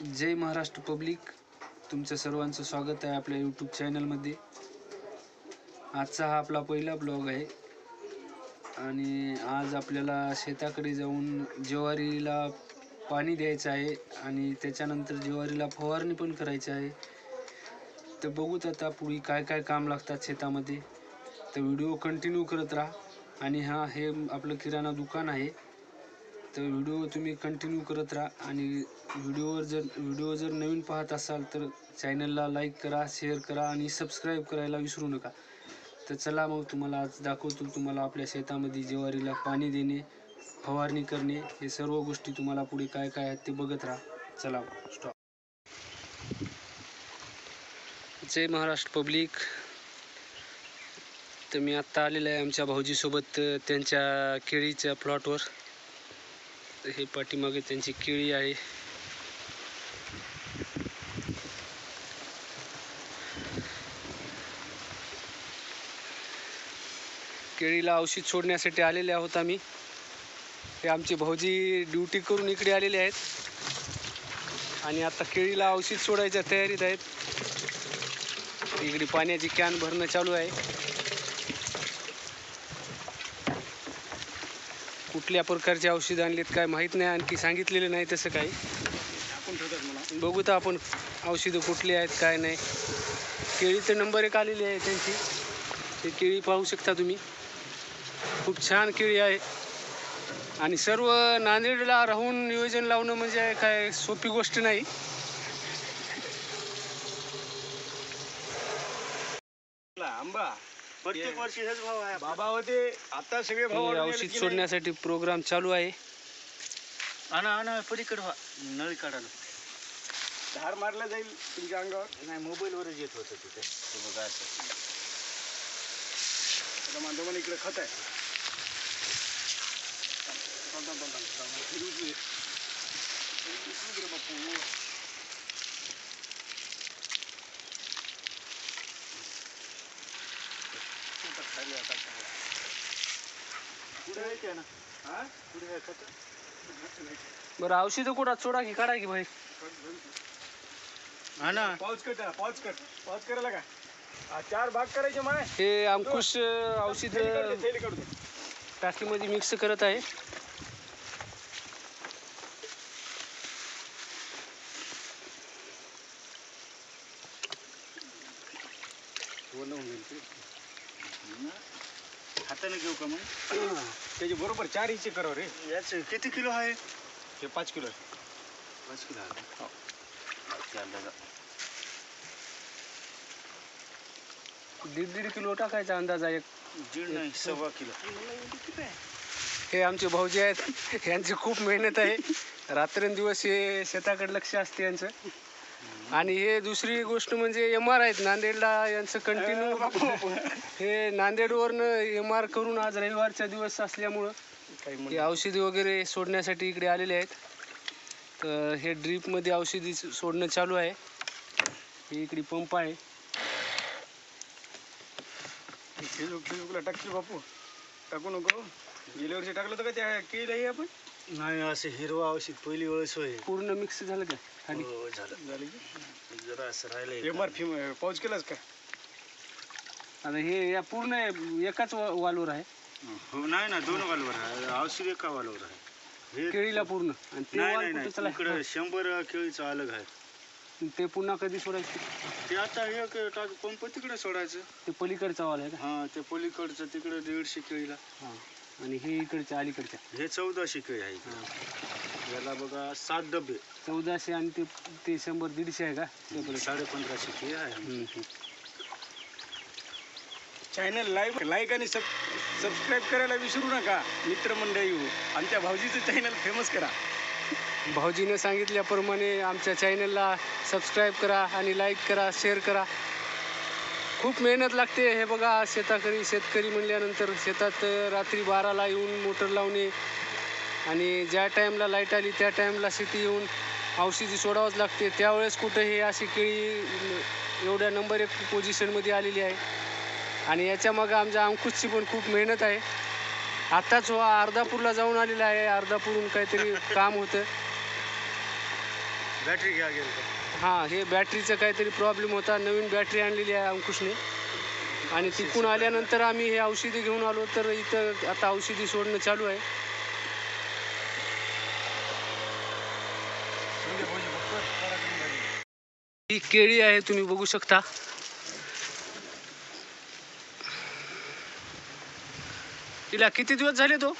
जय Maharashtra public, तुमचं सर्वांचं स्वागत आहे आपल्या यूट्यूब चॅनलमध्ये। आजचा हा आपला पहिला ब्लॉग आहे आणि आज आपल्याला शेताकडे जाऊन ज्वारीला पाणी द्यायचं आहे आणि त्याच्यानंतर ज्वारीला फवारणी पण करायची आहे। तर बघूत आता पुढे काय काय काम लागतात शेतामध्ये, तर व्हिडिओ कंटिन्यू करत राहा। आणि हे आपलं किराणा दुकान आहे, तर व्हिडिओ तुम्ही कंटिन्यू करत राहा। आणि व्हिडिओ जर नवीन पाहत असाल तर चॅनलला लाईक करा, शेअर करा आणि सबस्क्राईब करायला विसरू नका। तर चला मग तुम्हाला आज दाखवतो, तुम्हाला आपल्या शेतामध्ये ज्वारीला पाणी देणे, फवारणी करणे, हे सर्व गोष्टी तुम्हाला पुढे काय काय आहेत ते बघत राहा। चला स्टॉप। जय महाराष्ट्र पब्लिक, तर मी आत्ता आलेलो आहे आमच्या भाऊजीसोबत त्यांच्या केळीच्या प्लॉटवर। हे पाठीमागे त्यांची केळी आहे। केळीला औषध सोडण्यासाठी आलेले आहोत आम्ही। हे आमचे भाऊजी ड्युटी करून इकडे आलेले आहेत आणि आता केळीला औषध सोडायच्या तयारीत आहेत। इकडे पाण्याची कॅन भरणं चालू आहे। कुठल्या प्रकारचे औषध आणलेत काय माहीत नाही, आणखी सांगितलेलं नाही तसं काही। बघू तर आपण औषधं कुठली आहेत काय नाही। केळीचं नंबर 1 आलेली आहे त्यांची, हे केळी पाहू शकता तुम्ही, खूप छान केळी आहे। आणि सर्व नांदेडला राहून नियोजन लावणं म्हणजे काय सोपी गोष्ट नाही। आंबा प्रत्येक वर्षी हेच भाव आहे बाबा होते, आता सगळे भाव औषध सोडण्यासाठी प्रोग्राम चालू आहे। आणा पलीकडे व्हा, नळी काढायला धार मारला जाईल तुमच्या अंगावर। नाही, मोबाईलवरच येत होतं तिथे, बघा असं मांडवण इकडे खत आहे। बरं, औषध कुठं सोडा की काढा की भाई? हा ना, पाऊस करायला का 4 भाग करायचे माय। हे अंकुश औषध टाकीमध्ये मिक्स करत आहे। हाताने घेऊ का मग? त्याचे बरोबर 4 इंच करावं रे। याच किती किलो आहे? हे 5 किलो आहे। 5 किलो आहे का? अंदाजा 1.5 किलो टाकायचा अंदाजा, 1.5 नाही 1.25 किलो। हे आमचे भाऊजी आहेत, यांची खूप मेहनत आहे, रात्रंदिवस हे शेताकडे लक्ष असते यांचं। आणि हे दुसरी गोष्ट म्हणजे MR आहेत नांदेडला, यांचं कंटिन्यू हे नांदेडवरनं MR करून आज रविवारचा दिवस असल्यामुळं हे औषधी वगैरे सोडण्यासाठी इकडे आलेले आहेत। तर हे ड्रीपमध्ये औषधी सोडणं चालू आहे। हे इकडे पंप आहे। टाकली बापू, टाकू नको। गेल्या वर्षी टाकलं होतं का त्या केळीलाही आपण? नाही, असं हिरवा औषध पहिली वेळेस होय। पूर्ण मिक्स झालं का खाली? हो झालं की जरा असं राहिलं। MR पाऊस केलास का? आता हे या पूर्ण एकाच वालवर आहे? हो, नाही ना, 2 वालवर आहे औषध, एका वालवर आहे हे केळीला पूर्ण। आणि ते वाल कुठे चला? इकडे 100 केळीचं अलग आहे। ते पुन्हा कधी सोडायचं? ते आता एक पंप तिकडे सोडायचं। ते पलीकडचा वाल आहे का? हा, ते पलीकडचं तिकडे 150 केळीला। हां, आणि हे इकडच्या अलीकडच्या हे 1400 केळी आहे। याला बघा 7 डबे। 1400 आणि ते 100-150 आहे का? 1550 केळी आहे। चॅनल लाईक आणि सबस्क्राईब करायला विसरू नका मित्रमंडळी, आणि त्या भाऊजीचं चॅनल फेमस करा। भाऊजीने सांगितल्याप्रमाणे आमच्या चॅनलला सबस्क्राईब करा आणि लाईक करा, शेअर करा। खूप मेहनत लागते। हे बघा, शेतकरी म्हणल्यानंतर शेतात रात्री 12ला येऊन मोटर लावणे आणि ज्या टाईमला लाईट आली त्या टाईमला शेती येऊन औषधी सोडावंच लागते। त्यावेळेस कुठं हे अशी केळी एवढ्या नंबर 1 पोझिशनमध्ये आलेली आहे। आणि याच्या मागं आमच्या अंकुशची पण खूप मेहनत आहे। आत्ताच अर्धापूरला जाऊन आलेला आहे, अर्धापूरहून काहीतरी काम होतं। बॅटरी घ्या गेलं. हां, हे बॅटरीचं काहीतरी प्रॉब्लेम होता. नवीन बॅटरी आणलेली आहे अंकुशने. आणि तिकडून आल्यानंतर आम्ही हे औषधी घेऊन आलो. तर इथं आता औषधी सोडणं चालू आहे. ही केळी आहे, तुम्ही बघू शकता. तिला किती दिवस झाले तो?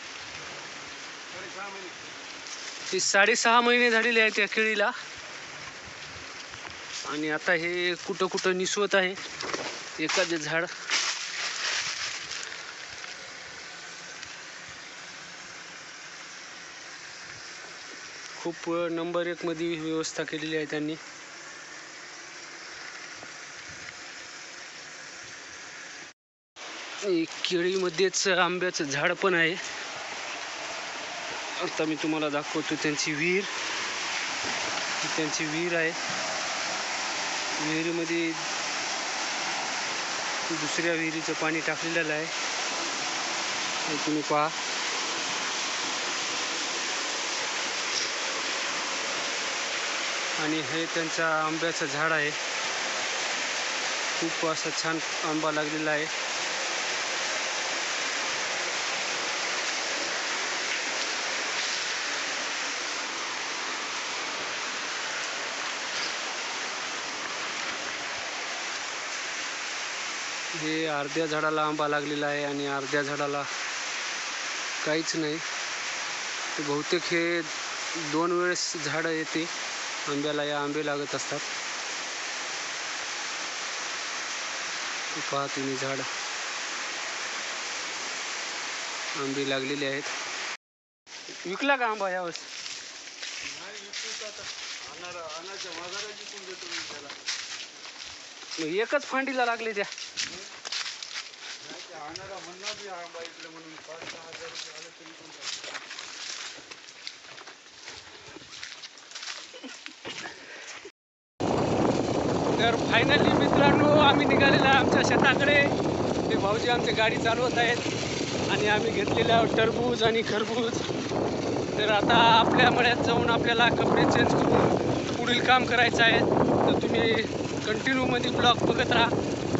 ती 6.5 महिने झालेले आहेत त्या केळीला. आणि आता हे कुठं कुठं निसवत आहे एखादे झाड. खूप नंबर 1 मध्ये व्यवस्था केलेली आहे त्यांनी. केळीमध्येच आंब्याचं झाड पण आहे. आता मी तुम्हाला दाखवतो त्यांची विहीर. ही त्यांची विहीर आहे. विहिरीमध्ये दुसऱ्या विहिरीचं पाणी टाकलेलं आहे, हे तुम्ही पहा. आणि हे त्यांचा आंब्याचं झाड आहे. खूप असा छान आंबा लागलेला आहे. हे अर्ध्या झाडाला आंबा लागलेला आहे आणि अर्ध्या झाडाला काहीच नाही. ते बहुतेक हे 2 वेळेस झाडं येते आंब्याला. या आंबे लागत असतात. पहा तुम्ही, झाड आंबे लागलेले आहेत. विकला का आंबा यावेळेस? एकच फांडीला लागले त्या. तर फायनली मित्रांनो, आम्ही निघालेलो आहे आमच्या शेताकडे. ते भाऊजी आमची गाडी चालवत आहेत आणि आम्ही घेतलेले आहोत टरबूज आणि खरबूज. तर आता आपल्या मळ्यात जाऊन आपल्याला कपडे चेंज करून पुढील काम करायचं आहे. तर तुम्ही कंटिन्यू मध्ये ब्लॉग बघत राहा.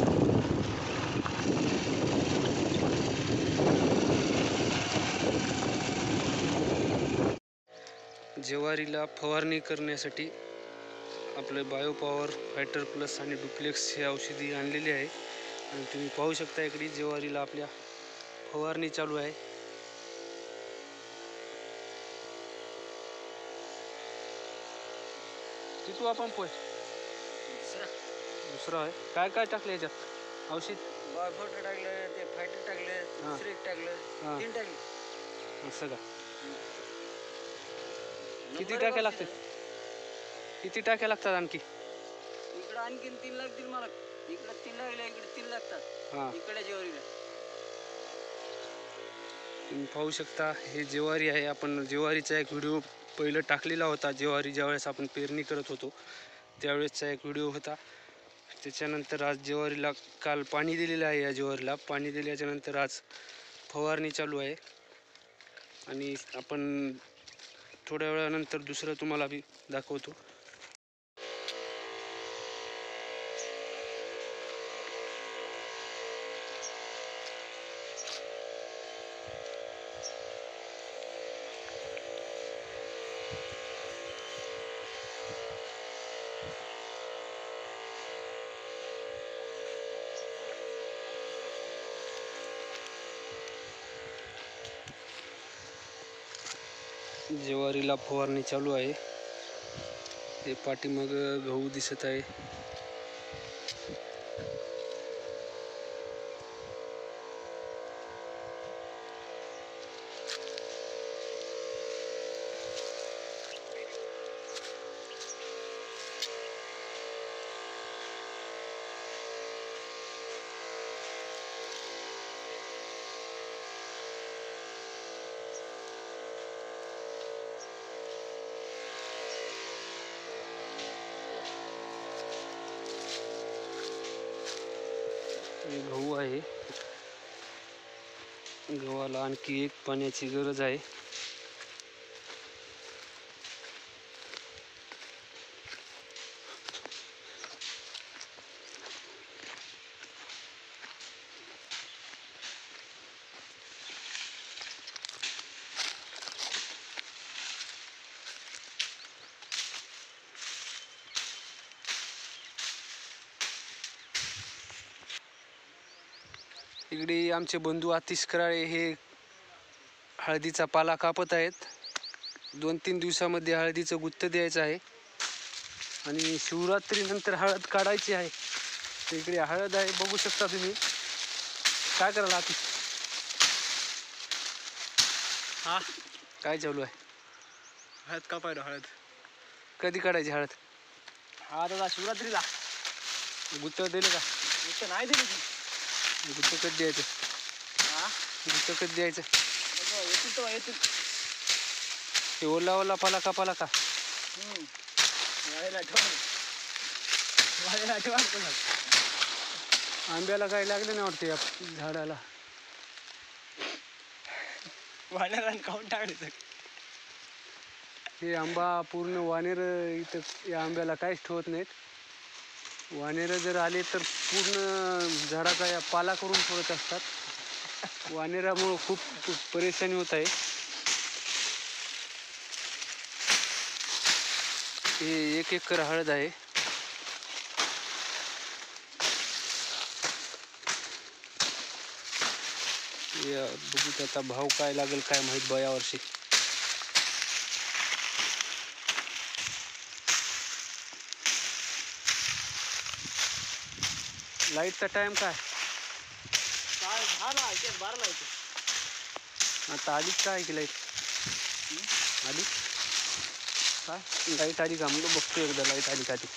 ज्वारीला फवारणी करण्यासाठी आपले बायो पॉवर फायटर प्लस आणि डुप्लेक्स हे औषधी आणलेली आहे. आणि तुम्ही पाहू शकता इकडे ज्वारीला आपल्या फवारणी चालू आहे. किती पंप आहे? दुसरा आहे. काय काय टाकलं याच्यात औषध? बायोफोटर टाकलं, ते फायटर टाकलं, हां. दुसरं टाकलं, हां. 3 टाकले. असं का? किती टाक्या लागतात? किती टाक्या लागतात आणखी? इकडे आणखीन 3 लागतील मला. इकडे 3 लागले, इकडे 3 लागतात. हां, इकडे ज्वारीला. तुम्ही पाहू शकता हे ज्वारी आहे. आपण ज्वारीचा एक व्हिडिओ पहिलं टाकलेला होता. ज्वारी ज्यावेळेस आपण पेरणी करत होतो त्यावेळेसचा एक व्हिडिओ होता. त्याच्यानंतर आज ज्वारीला काल पाणी दिलेलं आहे. या ज्वारीला पाणी दिल्याच्या नंतर आज फवारणी चालू आहे. आणि आपण थोड्या वेळानंतर दुसरं तुम्हाला बी दाखवतो. ज्वारीला फवारणी चालू आहे. ते पाठीमागं गहू दिसत आहे. हे गहू आहे. गव्हाला आणखी एक पाण्याची गरज आहे. इकडे आमचे बंधू आतिश कराळे हे हळदीचा पाला कापत आहेत. 2-3 दिवसामध्ये हळदीचं गुत्त द्यायचं आहे आणि शिवरात्रीनंतर हळद काढायची आहे. तर इकडे हळद आहे, बघू शकता तुम्ही. काय कराल आतिश? हा, काय चालू आहे? हळद कापायला. हळद कधी काढायची हळद? हा दादा शिवरात्रीला. गुत्त दिलं का? इथं नाही दिली. गुत्त कधी द्यायचं? हा, गुत्त कधी द्यायचं? येतील तेव्हा येतील. ते ओला पाला कापाला का? वाळेला ठेवा. वाळेला ठेवा. आंब्याला काय लागले नाही वाटते या झाडाला? वाळेला खाऊन टाकले. हे आंबा पूर्ण वानेर इथं या आंब्याला काहीच ठेवत नाहीत. वानेर जर आले तर पूर्ण झाडाचा या पाला करून सोडत असतात. वानेरामुळं खूप परेशानी होत आहे. हे 1 एकर हळद आहे. बघू आता भाव काय लागेल काय माहीत बा यावर्षी. लाईटचा टाइम काय? काय झाला? 12ला येतो. आता आलीच काय की लाईट? आली काय? लाईट आली का? म्हणलं बघतो एकदा लाईट आली का ती.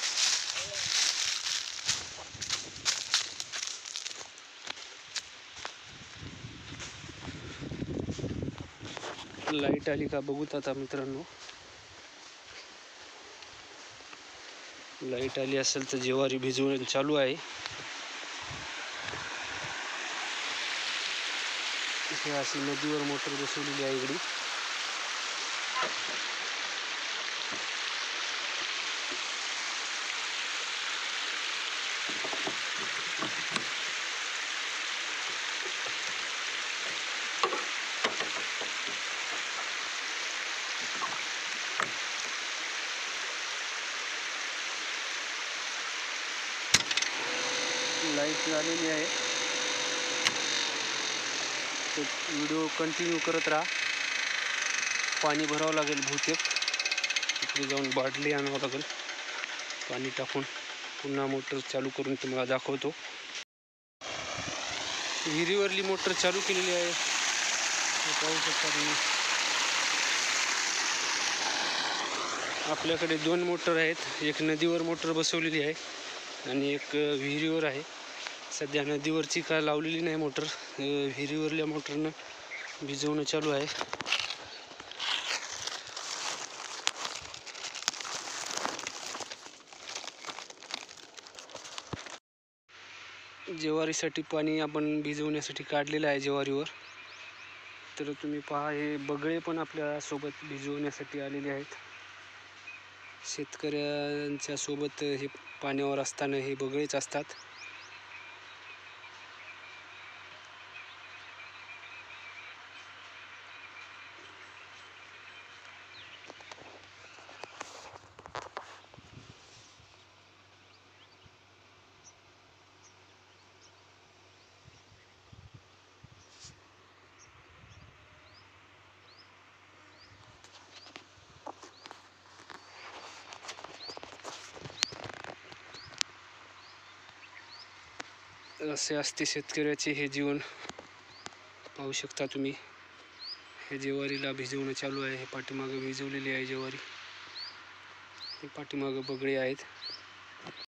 लाईट आली का बघूत आता मित्रांनो. लाईट आली असेल तर ज्वारी भिजवून चालू आहे. इथे अशी नदीवर मोटर बसवलेली आहे इकडे. लाईट आलेली आहे. तो व्हिडिओ कंटिन्यू करत राहा. पाणी भरावं लागेल बहुतेक. तिकडे जाऊन बाटली आणावं लागेल. पाणी टाकून पुन्हा मोटर चालू करून तुम्हाला दाखवतो. विहिरीवरली मोटर चालू केलेली आहे, पाहू शकता तुम्ही. आपल्याकडे 2 मोटर आहेत. एक नदीवर मोटर बसवलेली आहे आणि एक विहिरीवर आहे. सध्या नदीवरची काय लावलेली नाही मोटर. विहिरीवरल्या मोटरनं भिजवणं चालू आहे. ज्वारीसाठी पाणी आपण भिजवण्यासाठी काढलेलं आहे ज्वारीवर. तर तुम्ही पहा, हे बगळे पण आपल्या सोबत भिजवण्यासाठी आलेले आहेत. शेतकऱ्यांच्या सोबत हे पाण्यावर असताना हे बगळेच असतात. असे असते शेतकऱ्याचे हे जीवन. पाहू शकता तुम्ही. हे ज्वारीला भिजवणं चालू आहे. हे पाठीमागं भिजवलेली आहे ज्वारी. हे पाठीमागं बगळे आहेत.